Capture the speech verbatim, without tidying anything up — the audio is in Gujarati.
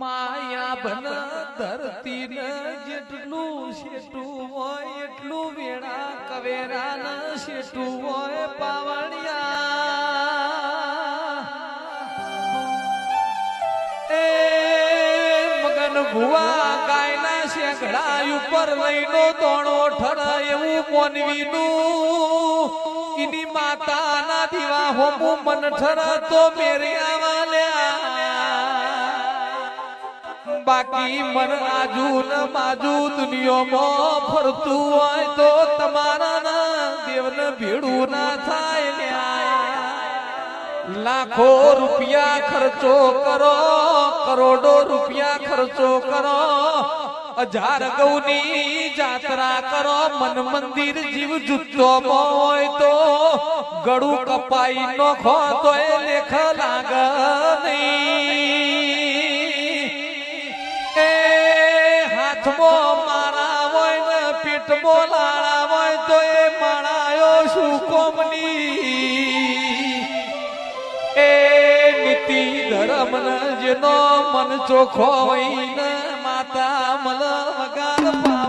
માયા બન ધરતી ને જેટલું શેટું હોય એટલું વેણા કવેરા ને શેટું હોય પાવણિયા એ મગન ભુવા ગાયના શેકડા ઉપર લઈનો દોણો ઠરા એવું મોનવીનું ઇની માતાના દીવા હોમું મન ઠરા તો મેરે આવાલ્યા બાકી મન આજુ ન બાજુ દુનિયામાં ફરતું હોય તો તમારા ના દેવને ભેડું ના થાય લાખો રૂપિયા ખર્ચો કરો કરોડો રૂપિયા ખર્ચો કરો હજાર ગૌની જાત્રા કરો મન મંદિર જીવ જુત્તો હોય તો ગળું કપાઈ નોખો તો એ લેખ લાગ નહીં એ હાથમાં મારા હોય ને પેટમાં લાળા હોય તો એ માણાયો શું કોમની એ નીતિ ધર્મ જેનો મન ચોખ્ખો હોય ને માતા મલ વગાર પા